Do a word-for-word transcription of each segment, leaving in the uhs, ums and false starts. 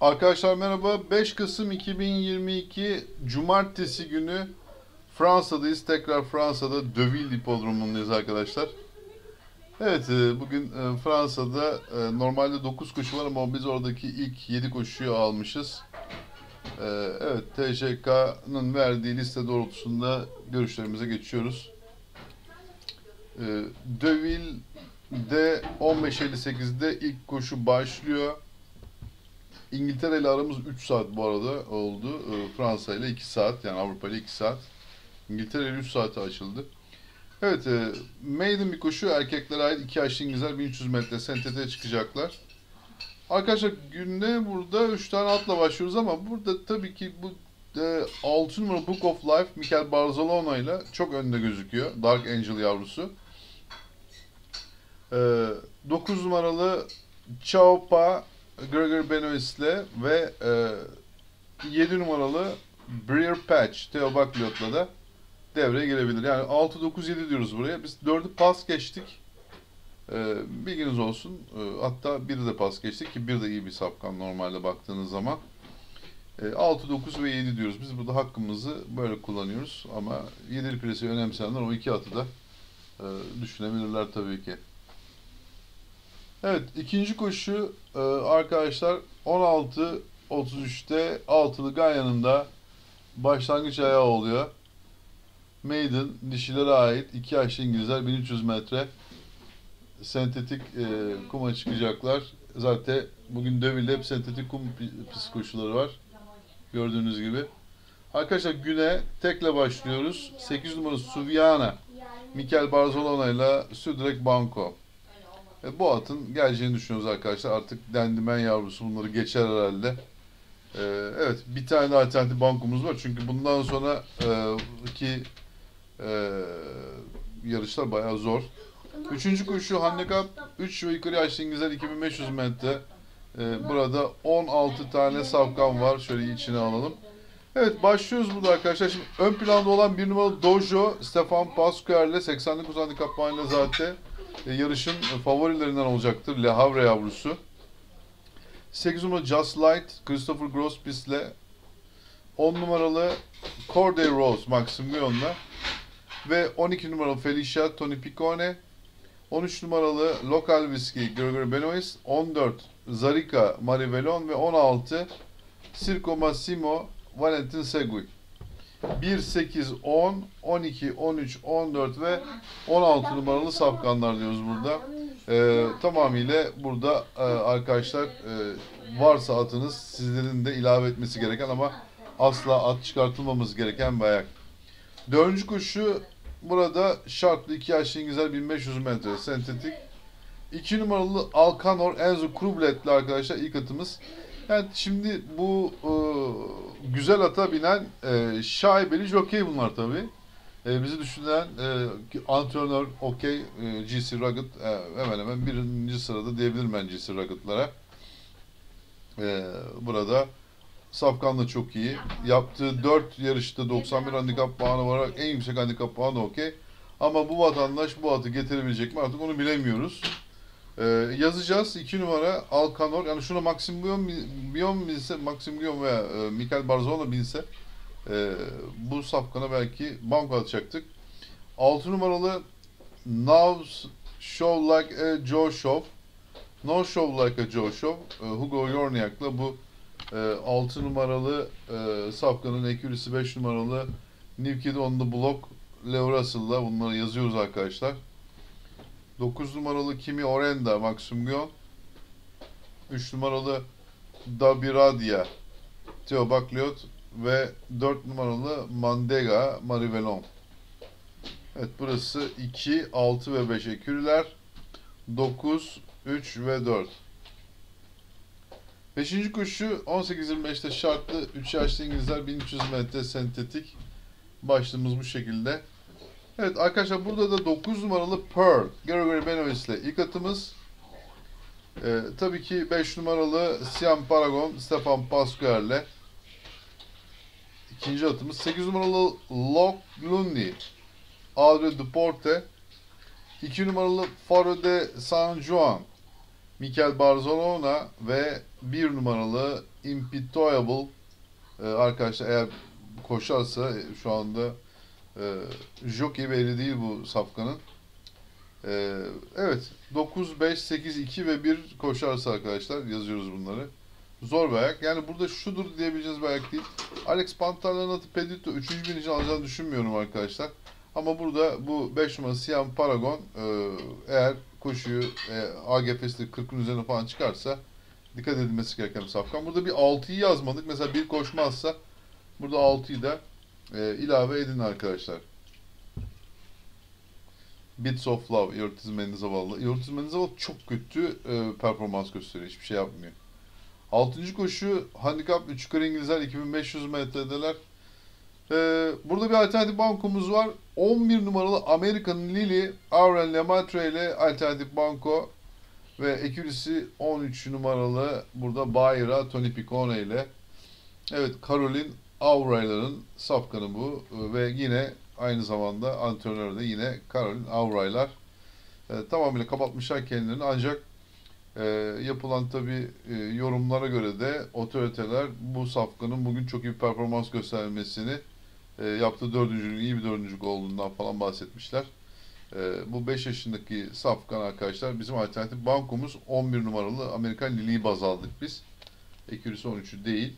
Arkadaşlar merhaba. beş Kasım iki bin yirmi iki Cumartesi günü Fransa'dayız. Tekrar Fransa'da Deauville Hipodromu'ndayız arkadaşlar. Evet, e, bugün e, Fransa'da e, normalde dokuz koşu var ama biz oradaki ilk yedi koşuyu almışız. E, Evet, T J K'nın verdiği liste doğrultusunda görüşlerimize geçiyoruz. E, Deauville'de on beş elli sekizde ilk koşu başlıyor. İngiltere ile aramız üç saat bu arada oldu. Ee, Fransa ile iki saat, yani Avrupa ile iki saat. İngiltere ile üç saate açıldı. Evet, e, maiden bir koşu, erkeklere ait iki yaşlı İngilizler bin üç yüz metre sentetiğe çıkacaklar. Arkadaşlar günde burada üç tane atla başlıyoruz ama burada tabii ki bu e, altı numara Book of Life Mikel Barzalona ile çok önde gözüküyor. Dark Angel yavrusu. E, dokuz numaralı Chaupa Gregory Benoist'le ve e, yedi numaralı Breer Patch Theo Buckleyot'la da devreye girebilir. Yani altı dokuz yedi diyoruz buraya. Biz dördü pas geçtik. E, bilginiz olsun. E, hatta biri de pas geçtik ki bir de iyi bir safkan normalde baktığınız zaman. E, altı dokuz ve yedi diyoruz. Biz burada hakkımızı böyle kullanıyoruz. Ama yedili plasiyi önemseyenler o iki atı da e, düşünebilirler tabii ki. Evet, ikinci koşu e, arkadaşlar on altı otuz üçte altılı Ganyan'ın başlangıç ayağı oluyor. Maiden dişilere ait iki yaşlı İngilizler bin üç yüz metre sentetik e, kuma çıkacaklar. Zaten bugün Deauville'de hep sentetik kum pist koşuları var. Gördüğünüz gibi. Arkadaşlar güne tekle başlıyoruz. sekiz numara Suviana Mikel Barzalona ile Südrek Banco. E, bu atın geleceğini düşünüyoruz arkadaşlar. Artık Dendimen yavrusu bunları geçer herhalde. E, evet, bir tane de alternatif bankomuz var. Çünkü bundan sonra e, ki e, yarışlar bayağı zor. Üçüncü koşu handikap üç ve yukarı yaşlı İngilizler iki bin beş yüz metre. E, burada on altı tane safkan var. Şöyle içine alalım. Evet, başlıyoruz burada arkadaşlar. Şimdi ön planda olan bir numaralı Dojo Stefan Pasquale seksen dokuz handikap puanıyla zaten e, yarışın favorilerinden olacaktır. Le Havre yavrusu. sekiz numaralı Just Light Christopher Grospis'le on numaralı Corday Rose Maxim Guillon'la ve on iki numaralı Felicia Tony Piccone, on üç numaralı Local Whiskey Gregory Benoist, on dört Zarika Marivelon ve on altı Circo Massimo Valentin Segui. bir, sekiz, on, on iki, on üç, on dört ve on altı numaralı safkanlar diyoruz burada. Ee, tamamıyla burada e, arkadaşlar e, varsa atınız sizlerin de ilave etmesi gereken ama asla at çıkartılmamız gereken bir ayak. Dördüncü koşu burada şartlı iki yaşlı İngilizler bin beş yüz metre sentetik. iki numaralı Alcanor Enzo Krublet'le arkadaşlar ilk atımız. Yani şimdi bu e, güzel ata binen e, şaibeli jokey bunlar tabi. E, bizi düşünen e, antrenör okey e, G C Rugged e, hemen hemen birinci sırada diyebilirim ben G C Rugged'lara. E, burada Safkan da çok iyi. Yaptığı dört yarışta doksan bir handikap puanı var. En yüksek handikap puanı okey. Ama bu vatandaş bu atı getirebilecek mi artık onu bilemiyoruz. Ee, yazacağız. iki numara Alcanor. Yani şuna Maxim Guillon, Guillon binse, Maxim Guillon veya e, Mikel Barzalona binse e, bu safkana belki banko atacaktık. altı numaralı Now Show Like a Joe Show. No Show Like a Joe Show. E, Hugo Yorniak'la bu e, altı numaralı e, safkanın ekürisi beş numaralı New Kid on the Block Leo Russell'la bunları yazıyoruz arkadaşlar. dokuz numaralı Kimi Orenda Maxim Guillon, üç numaralı Dabiradia Theo Buckleyot ve dört numaralı Mandega Marivelon. Evet, burası iki, altı ve beş ekürüler. dokuz, üç ve dört. beşinci koşu on sekiz yirmi beşte şartlı üç yaşlı İngilizler bin üç yüz metre sentetik. Başlığımız bu şekilde. Evet arkadaşlar, burada da dokuz numaralı Pearl Gregory Benoist ile ilk atımız. Ee, tabii ki beş numaralı Siam Paragon Stefan Pasquale ile ikinci atımız. sekiz numaralı Lock Lundy Audrey Duporte, iki numaralı Faro de San Juan Mikel Barzalona ve bir numaralı Impitoyable. Ee, arkadaşlar eğer koşarsa e, şu anda e, jockey belli değil bu safkanın. Ee, evet, dokuz, beş, sekiz, iki ve bir koşarsa arkadaşlar yazıyoruz bunları. Zor bir ayak. Yani burada şudur diyebileceğiz bir ayak değil. Alex Pantalon'un atı Pedito üçüncü bininci alacağını düşünmüyorum arkadaşlar. Ama burada bu beş numaralı Siam Paragon e, eğer koşuyu e, A G F'si kırkın üzerine falan çıkarsa dikkat edilmesi gereken bir safkan. Burada bir altıyı yazmadık. Mesela bir koşmazsa burada altıyı da e, ilave edin arkadaşlar. Bits of Love, Ortiz Mendizábal. Ortiz Mendizábal çok kötü e, performans gösteriyor. Hiçbir şey yapmıyor. altıncı koşu handikap üç yukarı İngilizler iki bin beş yüz metredeler. Ee, burada bir alternatif bankomuz var. on bir numaralı American Lily, Aurel Lemaitre ile alternatif banko ve ekürisi on üç numaralı burada Bayra Tony Picone ile. Evet, Caroline Auray'ların safkanı bu ve yine aynı zamanda antrenörü de yine Caroline Auray'lar. Ee, tamamıyla kapatmışlar kendilerini ancak e, yapılan tabi e, yorumlara göre de otoriteler bu safkanın bugün çok iyi bir performans göstermesini e, yaptığı dördüncülük iyi bir dördüncülük olduğundan falan bahsetmişler. E, bu beş yaşındaki safkan arkadaşlar bizim alternatif bankomuz on bir numaralı Amerikan Lili'yi baz aldık biz. Ekürisi on üçü değil.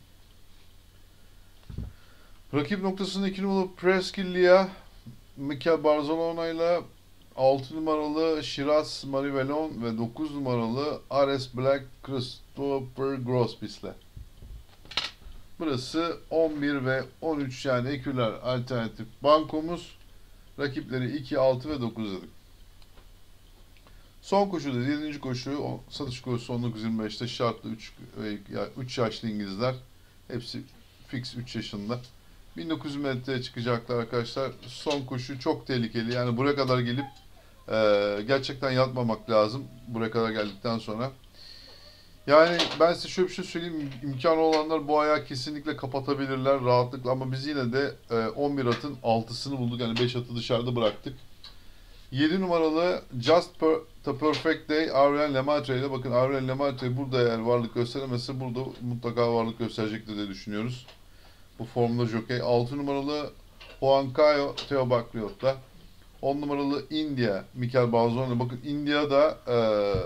Rakip noktasında iki numaralı Presqu'île Mikel Barzalona ile altı numaralı Shiraz Marivelon ve dokuz numaralı Ares Black Christopher Grospis'le. Burası on bir ve on üç yani eküler alternatif bankomuz. Rakipleri iki, altı ve dokuz dedik. Son koşuda yedinci koşu satış koşusu on dokuz yirmi beşte şartlı üç yaşlı İngilizler. Hepsi fix üç yaşında. bin dokuz yüz metreye çıkacaklar arkadaşlar. Son koşu çok tehlikeli. Yani buraya kadar gelip e, gerçekten yatmamak lazım. Buraya kadar geldikten sonra. Yani ben size şöyle bir şey söyleyeyim. İmkanı olanlar bu ayağı kesinlikle kapatabilirler rahatlıkla. Ama biz yine de e, on bir atın altısını bulduk. Yani beş atı dışarıda bıraktık. yedi numaralı Just per, The Perfect Day Aurel Lemaitre ile. Bakın Aurel Lemaitre burada eğer varlık gösteremezse burada mutlaka varlık gösterecektir diye düşünüyoruz. Bu formda jockey. altı numaralı Huancayo Theo Bagliot'la. on numaralı India Mikel Barzalona. Bakın India da e,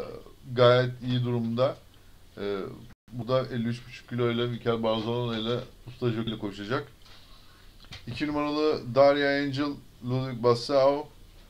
gayet iyi durumda. E, bu da elli üç buçuk kilo ile Mikel Barzalona ile usta jockey ile koşacak. iki numaralı Daria Angel Ludwig Bassau.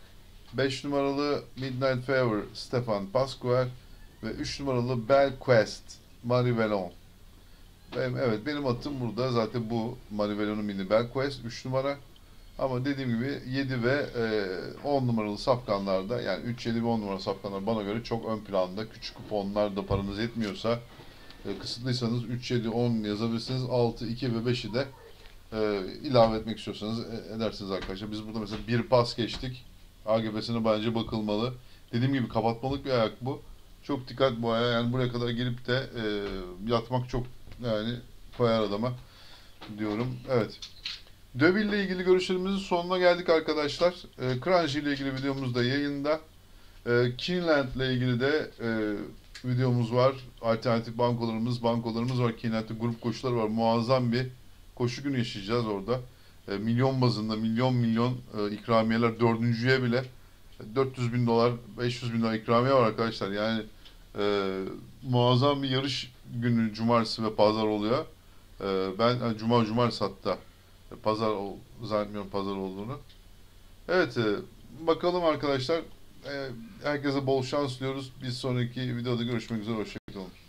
beş numaralı Midnight Fever Stefan Pasquale ve üç numaralı Bell Quest Marivelon. Benim, evet benim atım burada zaten bu Marivelon'un mini Bell Quest üç numara. Ama dediğim gibi yedi ve on numaralı safkanlarda yani üç, yedi ve on numaralı safkanlar bana göre çok ön planda. Küçük kuponlarda paranız yetmiyorsa e, kısıtlıysanız üç, yedi, on yazabilirsiniz. altı, iki ve beşi de e, ilave etmek istiyorsanız e, edersiniz arkadaşlar. Biz burada mesela bir pas geçtik. A G B'sine bence bakılmalı. Dediğim gibi kapatmalık bir ayak bu. Çok dikkat bu ayağa. Yani buraya kadar gelip de e, yatmak çok yani koyar adama diyorum. Evet. Deville ile ilgili görüşlerimizin sonuna geldik arkadaşlar. E, Crunchy ile ilgili videomuz da yayında. E, Keeneland ile ilgili de e, videomuz var. Alternatif bankolarımız, bankolarımız var. Keeneland'de grup koşuları var. Muazzam bir koşu günü yaşayacağız orada. E, milyon bazında, milyon milyon e, ikramiyeler. Dördüncüye bile dört yüz bin dolar, beş yüz bin dolar ikramiye var arkadaşlar. Yani e, muazzam bir yarış günü cumartesi ve pazar oluyor. E, ben yani cuma cumartesi hatta pazar zannetmiyorum pazar olduğunu. Evet e, bakalım arkadaşlar. E, herkese bol şans diliyoruz. Bir sonraki videoda görüşmek üzere. Hoşçakalın.